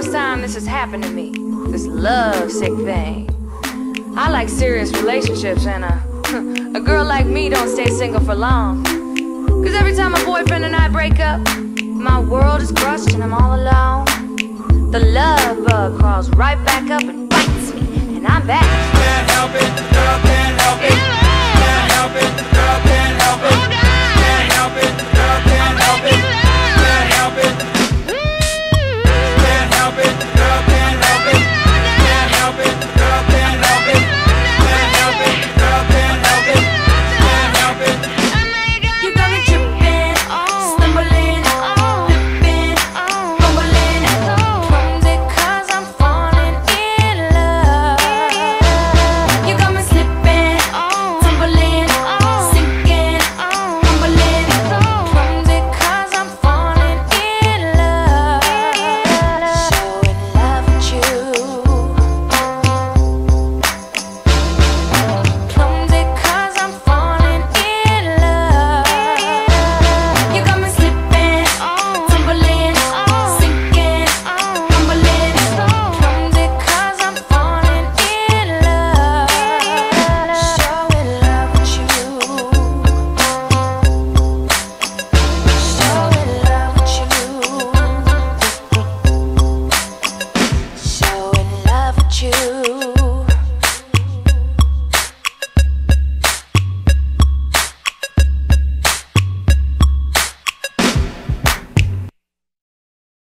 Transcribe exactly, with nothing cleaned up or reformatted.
first time this has happened to me, this love sick thing. I like serious relationships, and a, a girl like me don't stay single for long. Cause every time my boyfriend and I break up, my world is crushed and I'm all alone. The love bug crawls right back up and bites me, and I'm back. Can't help it, the girl can't help it. Can't help it, the girl can't help it. Can't help it, the girl can't help it.